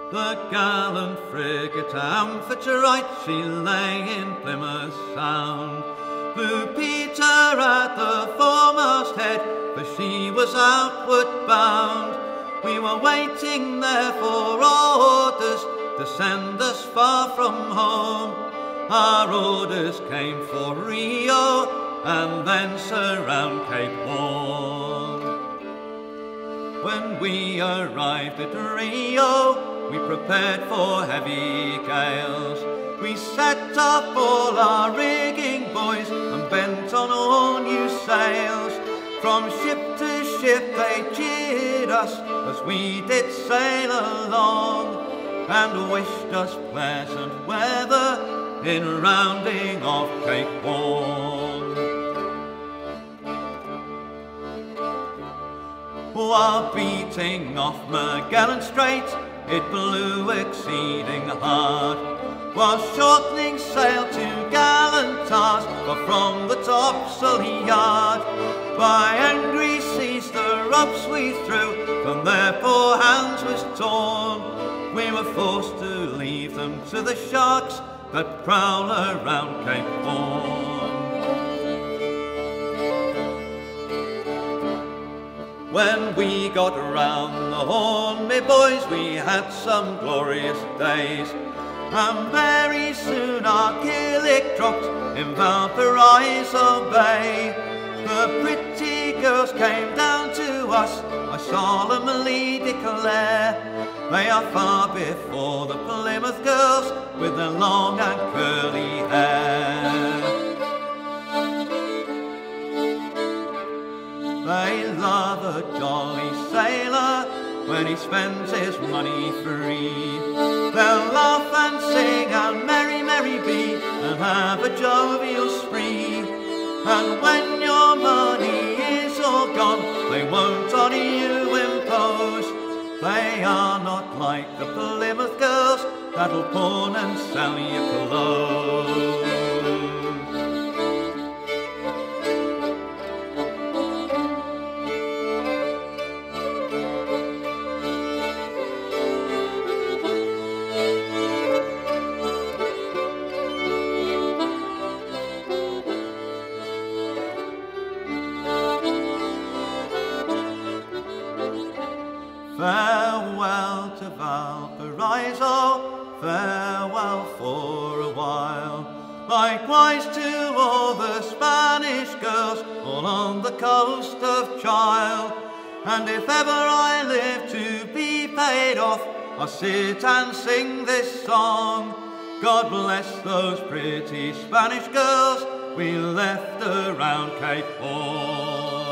The gallant frigate Amphitrite, she lay in Plymouth Sound. Blue Peter at the foremast head, for she was outward bound. We were waiting there for orders to send us far from home. Our orders came for Rio and thence around Cape Horn. When we arrived at Rio, we prepared for heavy gales. We set up all our rigging, boys, and bent on all new sails. From ship to ship they cheered us as we did sail along, and wished us pleasant weather in rounding off Cape Horn. While beating off Magellan Strait, it blew exceeding hard, while shortening sail to gallant tars, for from the topsail yard, by angry seas the ropes we threw from their poor hands was torn. We were forced to leave them to the sharks that prowl around Cape Horn. When we got round the Horn, me boys, we had some glorious days, and very soon our gillick dropped in Valparaiso Bay. The pretty girls came down to us, I solemnly declare. They are far before the Plymouth girls with their long and curly hair. They love a jolly sailor when he spends his money free. They'll laugh and sing and merry, merry be, and have a jovial spree. And when your money is all gone, they won't on you impose. They are not like the Plymouth girls that'll pawn and sell you clothes. Farewell to Valparaiso, farewell for a while. Likewise to all the Spanish girls, all on the coast of Giles. And if ever I live to be paid off, I'll sit and sing this song. God bless those pretty Spanish girls we left around Cape Horn.